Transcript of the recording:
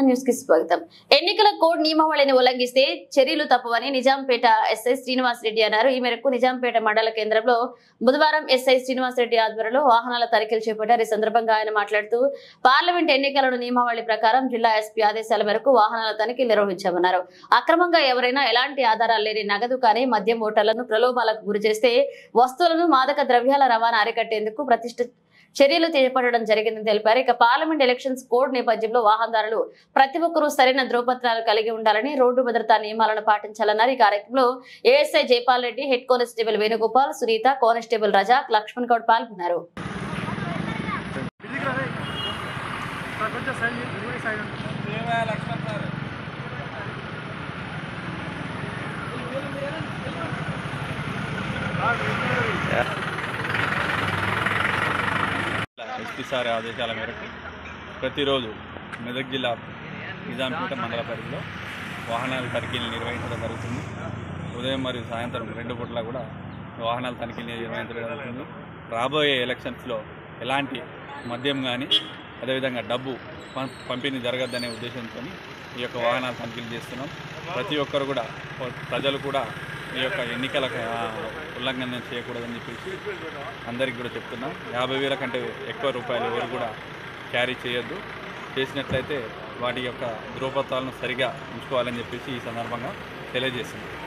News కి స్వాగతం. ఎన్నికల కోడ్ నియమావళిని ఉల్లంఘిస్తే చర్యలు తప్పవని నిజాంపేట ఎస్ఐ శ్రీనివాస్ రెడ్డి అన్నారు. ఈ మేరకు నిజాంపేట మండల కేంద్రంలో బుధవారం ఎస్ఐ శ్రీనివాస్ రెడ్డి ఆధ్వర్యంలో వాహనాల తనిఖీలు చేపట్టారు. ఈ సందర్భంగా ఆయన మాట్లాడుతూ పార్లమెంట్ ఎన్నికల నియమావళి ప్రకారం జిల్లా ఎస్పీ ఆదేశాల మేరకు వాహనాల తనిఖీలు నిర్వహించామన్నారు. అక్రమంగా ఎవరైనా ఎలాంటి ఆధారాలు లేని నగదు కానీ మద్యం ఓటర్లను ప్రలోభాలకు గురి చేస్తే వస్తువులను మాదక ద్రవ్యాల రవాణా అరికట్టేందుకు చర్యలు చేపట్టడం జరిగిందని తెలిపారు. ఇక పార్లమెంట్ ఎలక్షన్స్ కోడ్ నేపథ్యంలో వాహనదారులు ప్రతి ఒక్కరూ సరైన ధ్రువపత్రాలు కలిగి ఉండాలని, రోడ్డు భద్రతా నియమాలను పాటించాలన్నారు. ఈ కార్యక్రమంలో ASI Jaipal Reddy, head constable Venugopal, Sunitha, constable Razak, Lakshman Goud పాల్గొన్నారు. ఎస్పీ సార్ ఆదేశాల మేరకు ప్రతిరోజు మెదక్ జిల్లా నిజాంపేట మండల పరిధిలో వాహనాల తనిఖీలు నిర్వహించడం జరుగుతుంది. ఉదయం మరియు సాయంత్రం 2 పూట్ల కూడా వాహనాల తనిఖీలు నిర్వహించడం జరుగుతుంది. రాబోయే ఎలక్షన్స్లో ఎలాంటి మద్యం కానీ అదేవిధంగా డబ్బు పంపిణీ జరగద్దనే ఉద్దేశంతో ఈ యొక్క వాహనాల తనిఖీలు చేస్తున్నాం. ప్రతి ఒక్కరు కూడా ప్రజలు కూడా ఈ యొక్క ఎన్నికల ఉల్లంఘన చేయకూడదని చెప్పేసి అందరికీ కూడా చెప్తున్నాం. 50,000 కంటే ఎక్కువ రూపాయలు ఎవరు కూడా క్యారీ చేయొద్దు. చేసినట్లయితే వాటి యొక్క ధృవపత్రాలను సరిగా ఉంచుకోవాలని చెప్పేసి ఈ సందర్భంగా తెలియజేస్తున్నాం.